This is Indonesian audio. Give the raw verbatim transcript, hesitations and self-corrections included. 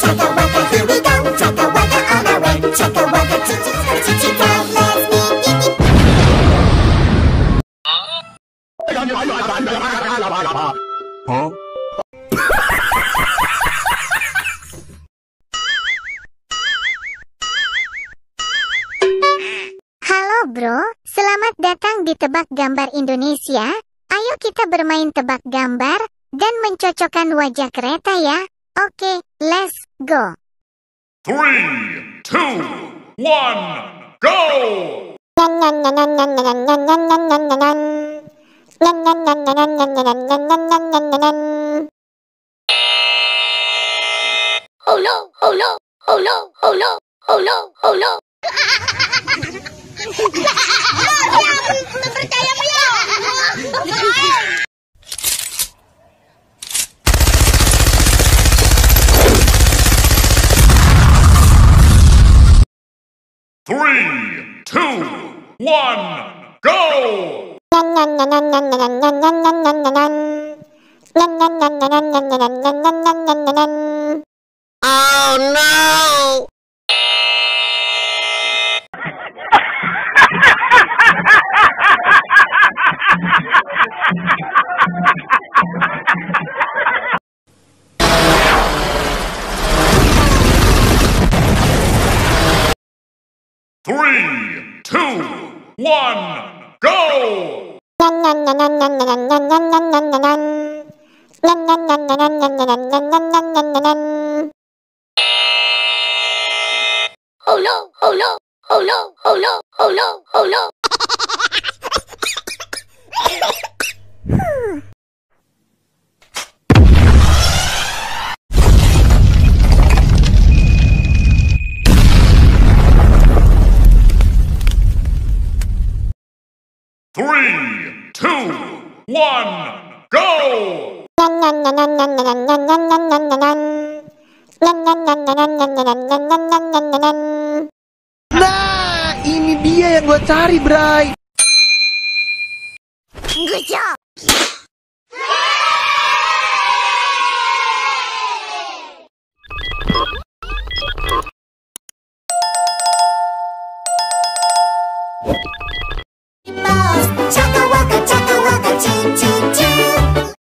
Chugga wugga, here we go. Chugga wugga on our way. Chugga wugga, choo choo choo choo go. Let's meet beep beep. Huh? Halo bro, selamat datang di Tebak Gambar Indonesia. Ayo kita bermain tebak gambar dan mencocokkan wajah kereta ya. Oke, let's go. Three, two, one, go! Oh no, oh no, oh no, oh no, oh no, oh no. Three, two, one, go! Oh no! Three, two, one, go! Oh no, oh no, oh no, oh no, oh no, oh no. Three, two, one, go! Nah, ini dia yang gua cari, Bray. Good job.